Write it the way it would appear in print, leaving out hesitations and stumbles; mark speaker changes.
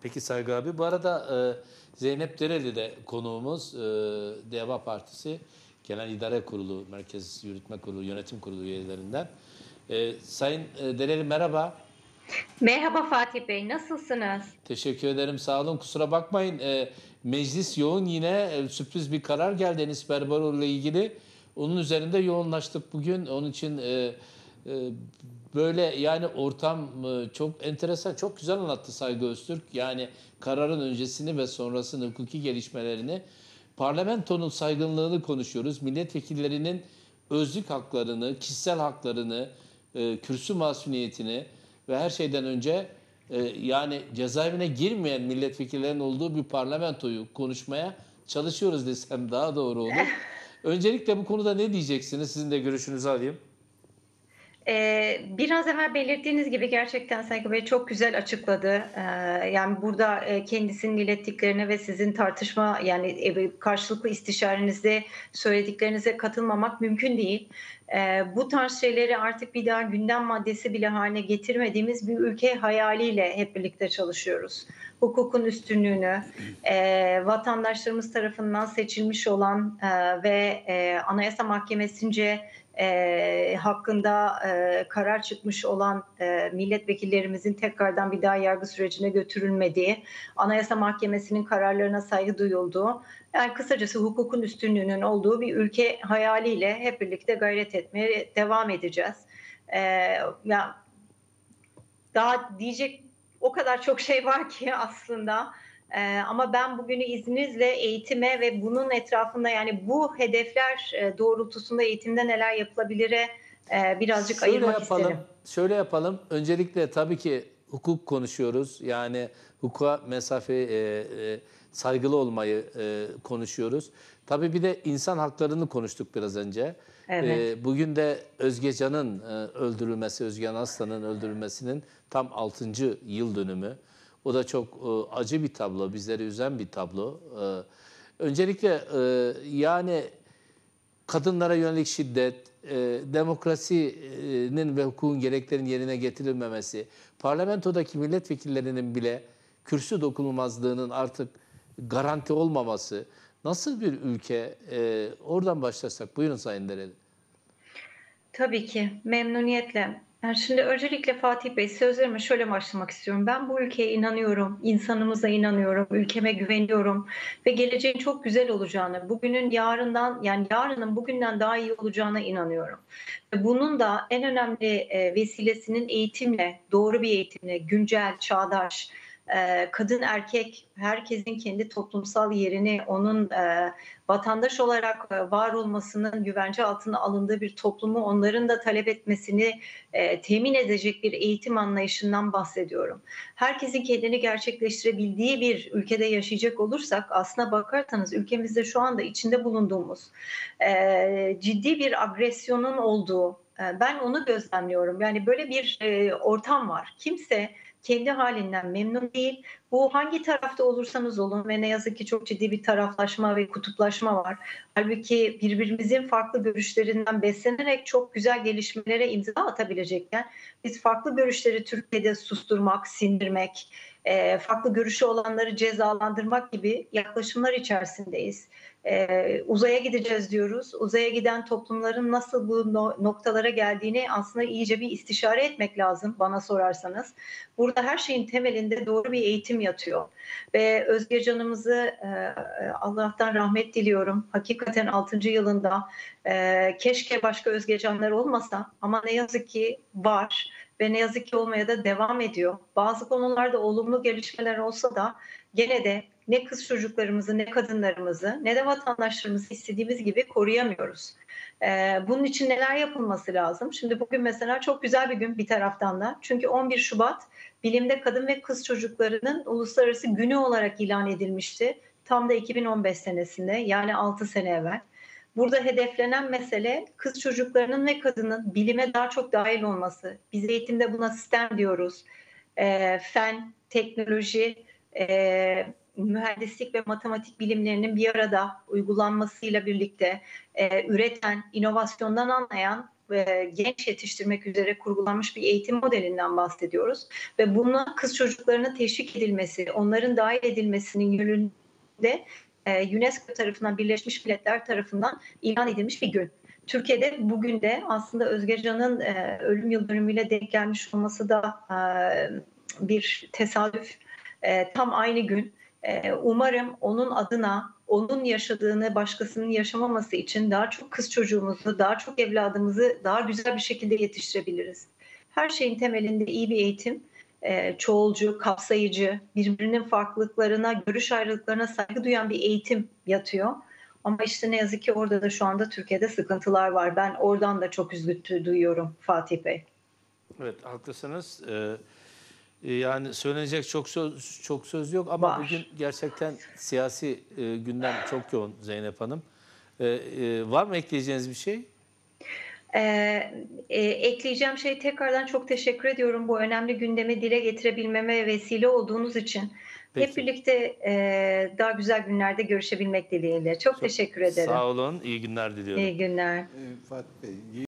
Speaker 1: Peki Saygı abi. Bu arada Zeynep Dereli de konuğumuz. Deva Partisi Genel İdare Kurulu, Merkez Yürütme Kurulu, Yönetim Kurulu üyelerinden. Sayın Dereli merhaba.
Speaker 2: Merhaba Fatih Bey, nasılsınız?
Speaker 1: Teşekkür ederim. Sağ olun. Kusura bakmayın. Meclis yoğun yine sürpriz bir karar geldi Enis Berberoğlu ile ilgili. Onun üzerinde yoğunlaştık bugün. Onun için böyle yani ortam çok enteresan, çok güzel anlattı Saygı Öztürk. Yani kararın öncesini ve sonrasını, hukuki gelişmelerini, parlamentonun saygınlığını konuşuyoruz. Milletvekillerinin özlük haklarını, kişisel haklarını, kürsü masumiyetini ve her şeyden önce yani cezaevine girmeyen milletvekillerinin olduğu bir parlamentoyu konuşmaya çalışıyoruz desem daha doğru olur. Öncelikle bu konuda ne diyeceksiniz? Sizin de görüşünüzü alayım.
Speaker 2: Biraz evvel belirttiğiniz gibi gerçekten Saygı Bey çok güzel açıkladı. Yani burada kendisinin ilettiklerine ve sizin tartışma yani karşılıklı istişarenizde söylediklerinize katılmamak mümkün değil. Bu tarz şeyleri artık bir daha gündem maddesi bile haline getirmediğimiz bir ülke hayaliyle hep birlikte çalışıyoruz. Hukukun üstünlüğünü, vatandaşlarımız tarafından seçilmiş olan ve Anayasa Mahkemesi'nce hakkında karar çıkmış olan milletvekillerimizin tekrardan bir daha yargı sürecine götürülmediği, Anayasa Mahkemesi'nin kararlarına saygı duyulduğu, yani kısacası hukukun üstünlüğünün olduğu bir ülke hayaliyle hep birlikte gayret etmeye devam edeceğiz. Ya daha diyecek o kadar çok şey var ki aslında. Ama ben bugünü izninizle eğitime ve bunun etrafında yani bu hedefler doğrultusunda eğitimde neler yapılabilire birazcık
Speaker 1: Şöyle
Speaker 2: ayırmak isterim.
Speaker 1: yapalım, şöyle yapalım. Öncelikle tabii ki hukuk konuşuyoruz. Yani hukuka saygılı olmayı konuşuyoruz. Tabii bir de insan haklarını konuştuk biraz önce.
Speaker 2: Evet.
Speaker 1: Bugün de Özge Can'ın öldürülmesi, Özge Aslan'ın öldürülmesinin tam 6. yıl dönümü. O da çok acı bir tablo, bizleri üzen bir tablo. Öncelikle yani kadınlara yönelik şiddet, demokrasinin ve hukukun gereklerinin yerine getirilmemesi, parlamentodaki milletvekillerinin bile kürsü dokunulmazlığının artık garanti olmaması, nasıl bir ülke? Oradan başlasak. Buyurun Sayın Dereli.
Speaker 2: Tabii ki, memnuniyetle. Yani şimdi öncelikle Fatih Bey sözlerime şöyle başlamak istiyorum. Ben bu ülkeye inanıyorum, insanımıza inanıyorum, ülkeme güveniyorum ve geleceğin çok güzel olacağını, bugünün yarından yani yarının bugünden daha iyi olacağına inanıyorum. Ve bunun da en önemli vesilesinin eğitimle, doğru bir eğitimle, güncel, çağdaş, kadın erkek herkesin kendi toplumsal yerini onun vatandaş olarak var olmasının güvence altına alındığı bir toplumu onların da talep etmesini temin edecek bir eğitim anlayışından bahsediyorum. Herkesin kendini gerçekleştirebildiği bir ülkede yaşayacak olursak aslına bakarsanız ülkemizde şu anda içinde bulunduğumuz ciddi bir agresyonun olduğu ben onu gözlemliyorum. Yani böyle bir ortam var. Kimse kendi halinden memnun değil. Bu hangi tarafta olursanız olun ve ne yazık ki çok ciddi bir taraflaşma ve kutuplaşma var. Halbuki birbirimizin farklı görüşlerinden beslenerek çok güzel gelişmelere imza atabilecekken biz farklı görüşleri Türkiye'de susturmak, sindirmek, farklı görüşü olanları cezalandırmak gibi yaklaşımlar içerisindeyiz. Uzaya gideceğiz diyoruz. Uzaya giden toplumların nasıl bu noktalara geldiğini aslında iyice bir istişare etmek lazım bana sorarsanız. Burada her şeyin temelinde doğru bir eğitim yatıyor. Ve Özge Can'ımızı Allah'tan rahmet diliyorum. Hakikaten 6. yılında keşke başka Özge Canlar olmasa ama ne yazık ki var ve ne yazık ki olmaya da devam ediyor. Bazı konularda olumlu gelişmeler olsa da gene de ne kız çocuklarımızı ne kadınlarımızı ne de vatandaşlarımızı istediğimiz gibi koruyamıyoruz. Bunun için neler yapılması lazım? Şimdi bugün mesela çok güzel bir gün bir taraftan da. Çünkü 11 Şubat bilimde kadın ve kız çocuklarının uluslararası günü olarak ilan edilmişti. Tam da 2015 senesinde yani 6 sene evvel. Burada hedeflenen mesele kız çocuklarının ve kadının bilime daha çok dahil olması. Biz eğitimde buna STEM diyoruz. Fen, teknoloji, mühendislik ve matematik bilimlerinin bir arada uygulanmasıyla birlikte üreten, inovasyondan anlayan genç yetiştirmek üzere kurgulanmış bir eğitim modelinden bahsediyoruz. Ve buna kız çocuklarının teşvik edilmesi, onların dahil edilmesinin yönünde UNESCO tarafından, Birleşmiş Milletler tarafından ilan edilmiş bir gün. Türkiye'de bugün de aslında Özgecan'ın ölüm yıl dönümüyle denk gelmiş olması da bir tesadüf. Tam aynı gün. Umarım onun adına, onun yaşadığını başkasının yaşamaması için daha çok kız çocuğumuzu, daha çok evladımızı daha güzel bir şekilde yetiştirebiliriz. Her şeyin temelinde iyi bir eğitim, çoğulcu, kapsayıcı, birbirinin farklılıklarına, görüş ayrılıklarına saygı duyan bir eğitim yatıyor. Ama işte ne yazık ki orada da şu anda Türkiye'de sıkıntılar var. Ben oradan da çok üzüntü duyuyorum Fatih Bey.
Speaker 1: Evet, haklısınız. Yani söylenecek çok söz yok ama
Speaker 2: Var.
Speaker 1: bugün gerçekten siyasi gündem çok yoğun Zeynep Hanım. Var mı ekleyeceğiniz bir şey?
Speaker 2: Ekleyeceğim şey, tekrardan çok teşekkür ediyorum bu önemli gündemi dile getirebilmeme vesile olduğunuz için. Hep
Speaker 1: Peki.
Speaker 2: birlikte daha güzel günlerde görüşebilmek dileğiyle. Çok
Speaker 1: Çok
Speaker 2: teşekkür ederim.
Speaker 1: sağ olun. İyi günler diliyorum.
Speaker 2: İyi günler.
Speaker 3: Fatih Bey,